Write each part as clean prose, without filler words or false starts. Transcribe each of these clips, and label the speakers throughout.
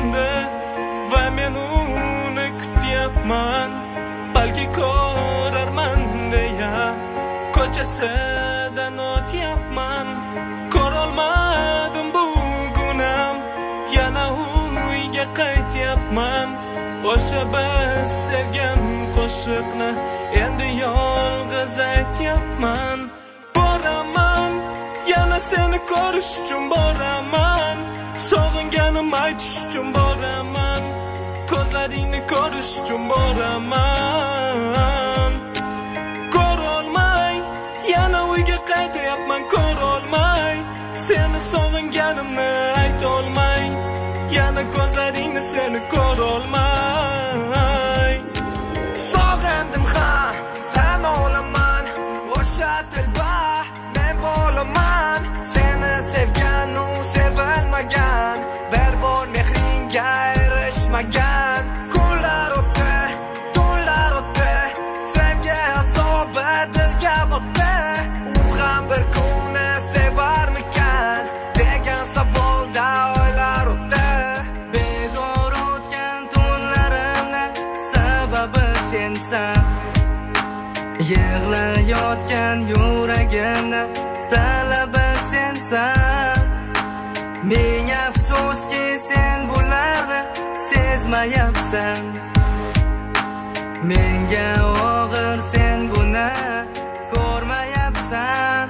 Speaker 1: ketgandi va men uni kutyapman. Balki ko'rarman deya ko'chasidan o'tyapman. Ko'rolmadim bugunam, yana uyga qaytyapman. O'sha biz sevgan qo'shiqni endi yolg'iz aytyapman. Boraman, yana seni ko'rish uchun boraman. Sog'inganim aytish uchun boraman. Ko'zlaringni ko'rish uchun boraman. Ko'rolmay, yana uyga qaytyapman. Ko'rolmay, seni sog'inganimni aytolmay, yana ko'zlaringni seni ko'rolmay.
Speaker 2: Sog'indim ha, tan olaman. O'sha tilba men bo'laman. Seni sevgan u sevilmagan, bir bor mehringga erishmagan. Kunlar o'tdi, tunlar o'tdi, sevgi azobi dilga botdi. U ham bir kuni sevarmikan degan savolda oylar o'tdi.
Speaker 3: Bedor o'tgan tunlarimni sababi sensan. Yig'layotgan yuragimni talabi sensan. Ming afsuski sen bularni sezmayapsan. Menga og'ir sen buni ko'rmayapsan.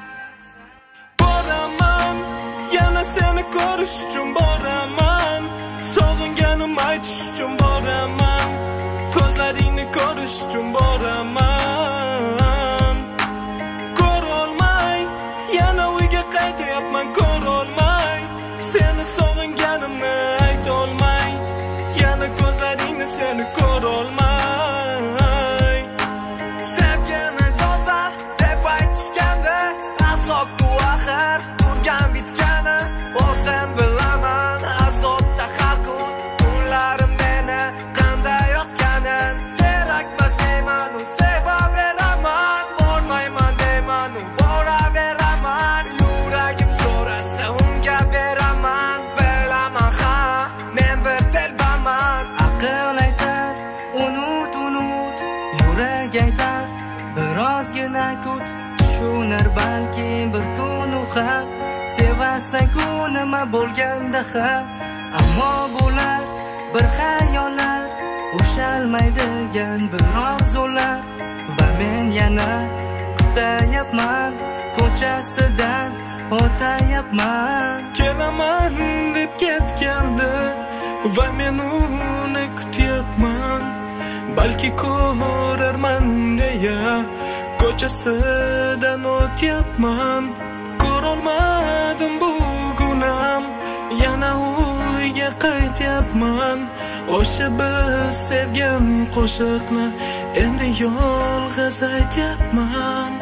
Speaker 1: Boraman, yana seni ko'rish uchun boraman. Sog'inganim aytish uchun boraman. Ko'zlaringni ko'rish uchun boraman. Ko'rolmay, yana uyga qaytyapman. Ko'rolmay, seni sog'inganimni aytolmay, yana ko'zlaringni seni ko'rolmay.
Speaker 2: Sevgini go'zal deb aytishganda azob-ku axir turgan bitgani. O'zim bilaman azobda har kun kunlarim meni qanday yotganin. Kerakmas deyman u sevaveraman, bormayman deyman u boraveraman. Yuragim so'rasa unga beraman. Bilaman ha, men bir telbaman.
Speaker 3: Aql aytar unut unut, yurag aytar birozgina kut. Tushunar balki bir kun u ham, sevasan-ku nima bo'lganda ham. Ammo bular bir xayollar, ushalmaydigan bir orzular. Va men yana kutayapman, ko'chasidan o'tayapman.
Speaker 1: Kelaman deb ketgandi va men uni kutyapman. Balki ko'rarman deya ko'chasidan o'tyapman. Ko'rolmadim bugunam, yana uyga qaytyapman. O'sha biz sevgan qo'shiqni endi yolg'iz aytyapman.